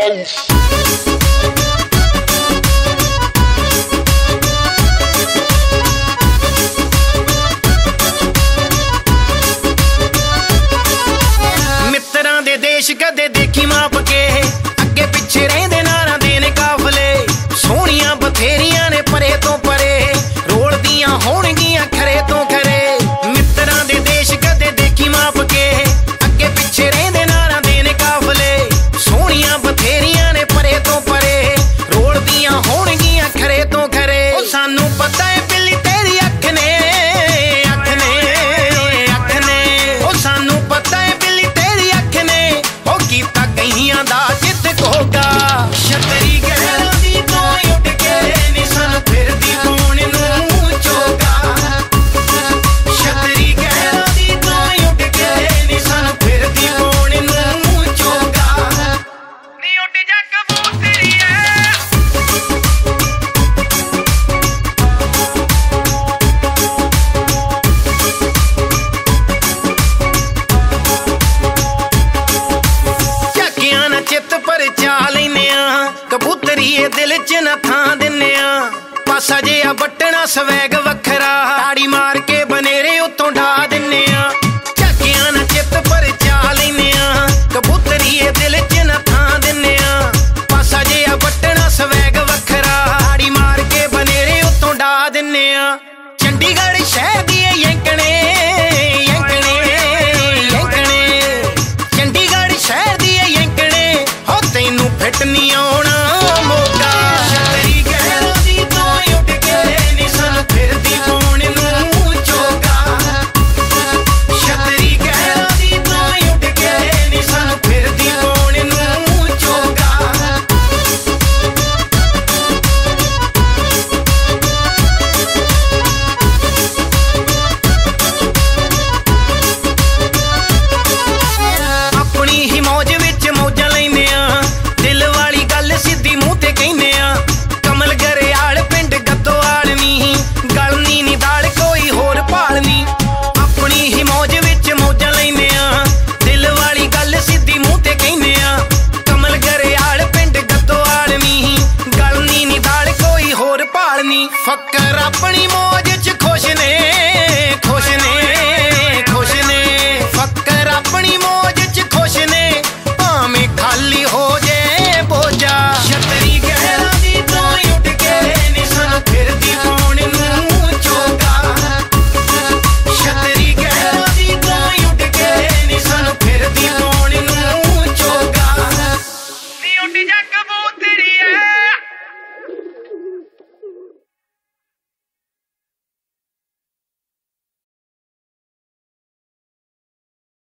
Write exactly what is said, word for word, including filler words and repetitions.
मित्रां दे देश कदे देखी माप के अगे पिछे रहिंदे नारा देने काफले सोहणियां बथेरियां ने परे तो परे रोल दियां होणगियां खरे तो खरे मित्रां दे देश कदे देखी माप के अगे पिछे रहिंदे नारा देने काफले सोहणियां बथेरियां ने परे तो परे रोल दियां होणगियां खरे तो खरे ओ सानू पता है बिल्ली तेरी अख ने अख ने अख ने ओ सानू पता है बिल्ली तेरी अख ने ओ कीता कईयां दा जित कोगा छतरी गहरां दी तो उठ के निसन फिरदी कौन नूं चोगा छतरी गहरां दी तो उठ के निसन फिरदी कौन नूं चोगा नी उठ जा कबूतरिए झाकियां ना चित पर चा लैने कबूतरीए दिल च ना थां दिन्ने पासा जिहा बट्टना स्वैग वखरा ताड़ी मार के बनेरे उत्तों ढा दिन्ने झाकियां ना चित पर चा लैने कबूतरीए दिल च ना थां दिन्ने पासा जिहा बट्टना स्वैग वखरा ताड़ी मार के बनेरे उत्तों ढा दिन्ने चंडीगढ़ शहर दी यंकणे यंकणे यंकणे चंडीगढ़ शहर दी यंकणे हो तैनू फिट नहीं आउणा मोगा छतरी गहरां दी तो उठ के निसन फिरदी कौन नूं चोगा छतरी गहरां दी तो उठ के निसन फिरदी कौन नूं चोगा अपनी ही मौज विच मौजां लैने दिल वाली गल सीधी मूंह ते कहने कमल गरेआल पिंड गद्दोआल नी गलनी नी दाल कोई होर भालनी अपनी ही मौज विच मौजां लैने दिल वाली गल सीधी मूंह ते कहने कमल गरेआल पिंड गद्दोआल नी गलनी नी दाल कोई होर भालनी फकर अपनी मौज